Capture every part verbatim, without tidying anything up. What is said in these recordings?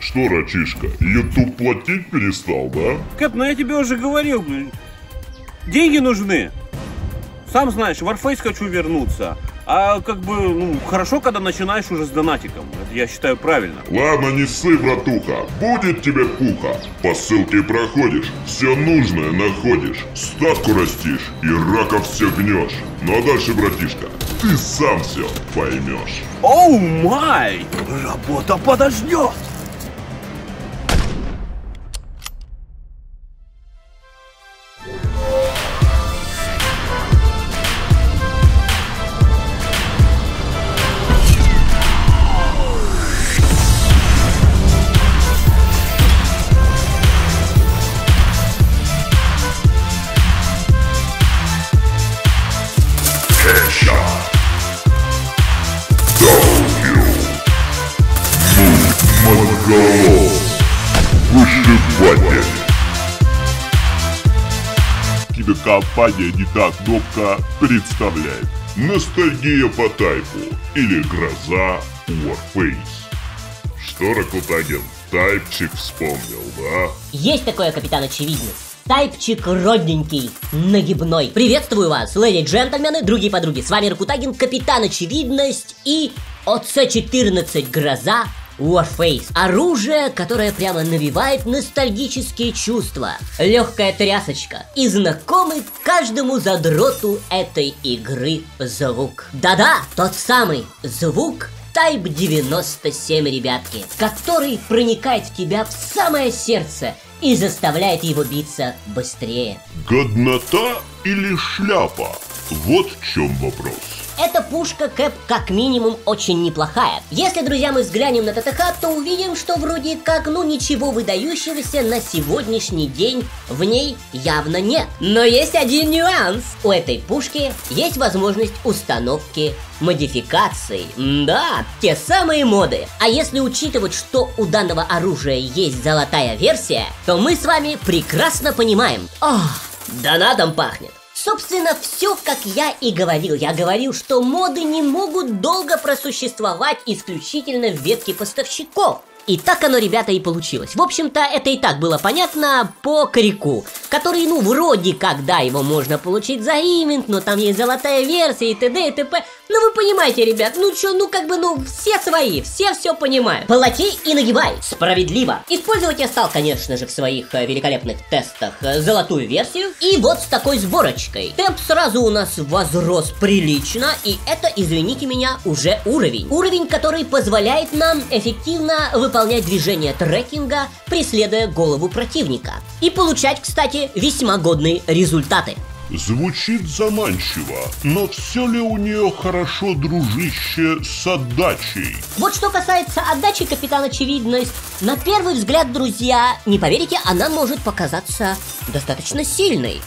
Что, Рачишка, YouTube платить перестал, да? Кэп, ну я тебе уже говорил, блин. Деньги нужны. Сам знаешь, в Warface хочу вернуться. А как бы, ну, хорошо, когда начинаешь уже с донатиком. Это я считаю правильно. Ладно, не ссы, братуха. Будет тебе пуха. По ссылке проходишь, все нужное находишь. Статку растишь и раков всех гнешь. Ну а дальше, братишка, ты сам все поймешь. Оу май! Работа подождет! Вышибатель. Кинокомпания «Не так кнопка» представляет «Ностальгия по тайпу» или «Гроза Warface». Что, Ракутагин, тайпчик вспомнил, да? Есть такое, капитан Очевидность. Тайпчик родненький, нагибной. Приветствую вас, леди и джентльмены, другие подруги. С вами Ракутагин, капитан Очевидность и о цэ четырнадцать Гроза Warface. Оружие, которое прямо навевает ностальгические чувства. Легкая трясочка и знакомый каждому задроту этой игры звук. Да-да, тот самый звук Type девяносто семь, ребятки, который проникает в тебя в самое сердце и заставляет его биться быстрее. Годнота или шляпа? Вот в чем вопрос. Эта пушка, Кэп, как минимум очень неплохая. Если, друзья, мы взглянем на тэ тэ ха, то увидим, что вроде как, ну, ничего выдающегося на сегодняшний день в ней явно нет. Но есть один нюанс. У этой пушки есть возможность установки модификаций. Да, те самые моды. А если учитывать, что у данного оружия есть золотая версия, то мы с вами прекрасно понимаем. Ох, донатом пахнет. Собственно, все как я и говорил. Я говорил, что моды не могут долго просуществовать исключительно в ветке поставщиков. И так оно, ребята, и получилось. В общем-то, это и так было понятно по Крику, который, ну, вроде как, да, его можно получить за ивент, но там есть золотая версия и т.д. и т.п. Ну, вы понимаете, ребят, ну чё, ну как бы, ну, все свои, все все понимают. Полотей и нагибай, справедливо. Использовать я стал, конечно же, в своих э, великолепных тестах э, золотую версию. И вот с такой сборочкой. Темп сразу у нас возрос прилично, и это, извините меня, уже уровень. Уровень, который позволяет нам эффективно выполнять движение трекинга, преследуя голову противника. И получать, кстати, весьма годные результаты. Звучит заманчиво, но все ли у нее хорошо, дружище, с отдачей? Вот что касается отдачи, капитан Очевидность, на первый взгляд, друзья, не поверите, она может показаться достаточно сильной.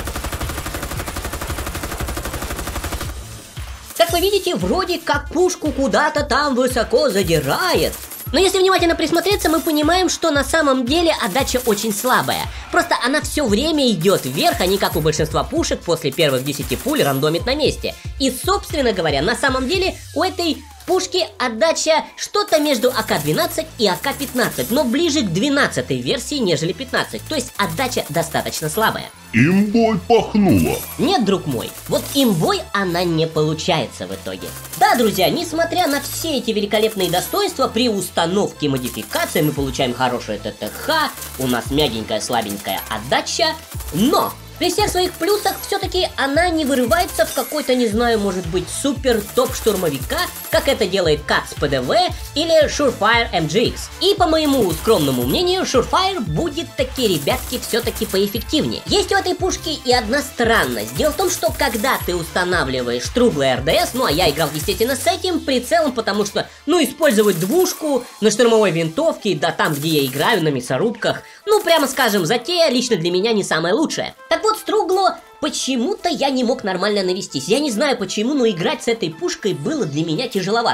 Как вы видите, вроде как пушку куда-то там высоко задирает. Но если внимательно присмотреться, мы понимаем, что на самом деле отдача очень слабая. Просто она все время идет вверх, а не как у большинства пушек после первых десяти пуль рандомит на месте. И, собственно говоря, на самом деле у этой пушки отдача что-то между а ка двенадцать и а ка пятнадцать, но ближе к двенадцатой версии, нежели пятнадцать. То есть отдача достаточно слабая. Имбой пахнула. Нет, друг мой, вот имбой она не получается в итоге. Да, друзья, несмотря на все эти великолепные достоинства, при установке модификации мы получаем хорошее тэ тэ ха, у нас мягенькая слабенькая отдача, но при всех своих плюсах все-таки она не вырывается в какой-то, не знаю, может быть, супер топ штурмовика, как это делает катс пэ дэ вэ или Surefire эм джи икс. И по моему скромному мнению, Surefire будет таки, ребятки, все-таки поэффективнее. Есть у этой пушки и одна странность. Дело в том, что когда ты устанавливаешь Struggler эр дэ эс, ну а я играл, естественно, с этим прицелом, потому что, ну, использовать двушку на штурмовой винтовке, да там, где я играю, на мясорубках, ну, прямо скажем, затея лично для меня не самая лучшая. Так вот, Стругло, почему-то я не мог нормально навестись. Я не знаю почему, но играть с этой пушкой было для меня тяжеловато.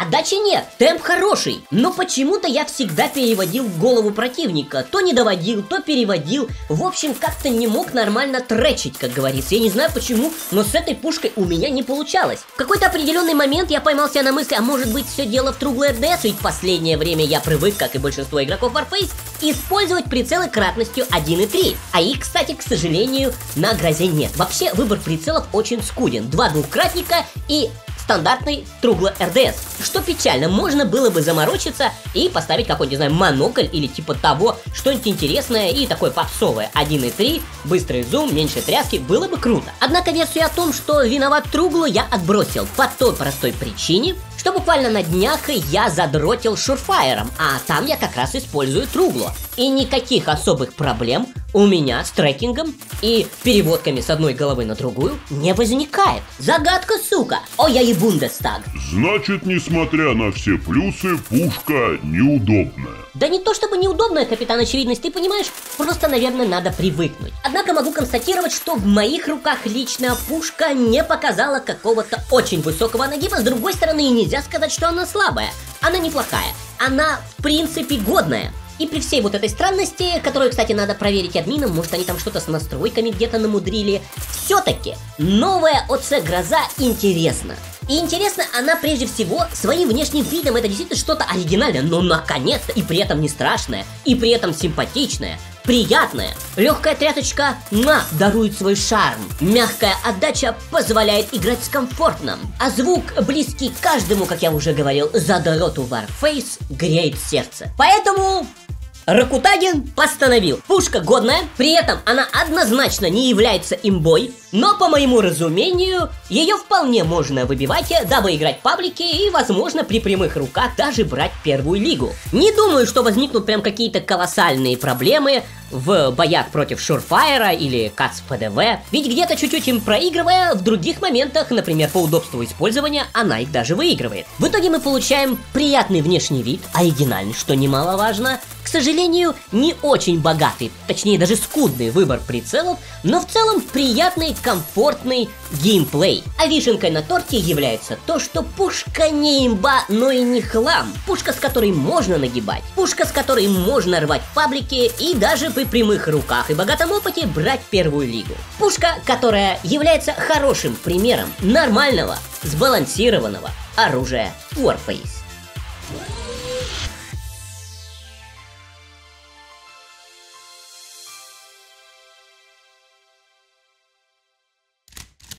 Отдачи нет, темп хороший, но почему-то я всегда переводил в голову противника. То не доводил, то переводил. В общем, как-то не мог нормально тречить, как говорится. Я не знаю почему, но с этой пушкой у меня не получалось. В какой-то определенный момент я поймал себя на мысли, а может быть все дело в Trugle эр ди эс, ведь в последнее время я привык, как и большинство игроков Warface, использовать прицелы кратностью один и три. А их, кстати, к сожалению, на Грозе нет. Вообще, выбор прицелов очень скуден. Два двухкратника и стандартный Trugle эр ди эс. Что печально, можно было бы заморочиться и поставить какой-нибудь, не знаю, монокль или типа того, что-нибудь интересное и такое попсовое. один и три, быстрый зум, меньше тряски, было бы круто. Однако версию о том, что виноват Trugle, я отбросил по той простой причине, что буквально на днях я задротил Surefire, а там я как раз использую Trugle. И никаких особых проблем у меня с трекингом и переводками с одной головы на другую не возникает. Загадка, сука! О, я и Бундестаг. Значит, несмотря на все плюсы, пушка неудобная. Да не то чтобы неудобная, капитан Очевидность, ты понимаешь, просто, наверное, надо привыкнуть. Однако могу констатировать, что в моих руках лично пушка не показала какого-то очень высокого нагиба. С другой стороны, и нельзя сказать, что она слабая. Она неплохая. Она, в принципе, годная. И при всей вот этой странности, которую, кстати, надо проверить админам, может они там что-то с настройками где-то намудрили, все-таки новая ОЦ Гроза интересна. И интересна она прежде всего своим внешним видом. Это действительно что-то оригинальное, но наконец-то, и при этом не страшное, и при этом симпатичное, приятное. Легкая трясочка на дарует свой шарм. Мягкая отдача позволяет играть комфортно. А звук, близкий каждому, как я уже говорил, задроту Warface, греет сердце. Поэтому Ракутагин постановил: пушка годная, при этом она однозначно не является имбой, но по моему разумению ее вполне можно выбивать, дабы играть в паблике и, возможно, при прямых руках даже брать первую лигу. Не думаю, что возникнут прям какие-то колоссальные проблемы в боях против Surefire или Кац пэ дэ вэ, ведь где-то чуть-чуть им проигрывая, в других моментах, например, по удобству использования, она их даже выигрывает. В итоге мы получаем приятный внешний вид, оригинальный, что немаловажно. К сожалению, не очень богатый, точнее даже скудный выбор прицелов, но в целом приятный, комфортный геймплей. А вишенкой на торте является то, что пушка не имба, но и не хлам. Пушка, с которой можно нагибать, пушка, с которой можно рвать в паблике и даже при прямых руках и богатом опыте брать первую лигу. Пушка, которая является хорошим примером нормального, сбалансированного оружия Warface.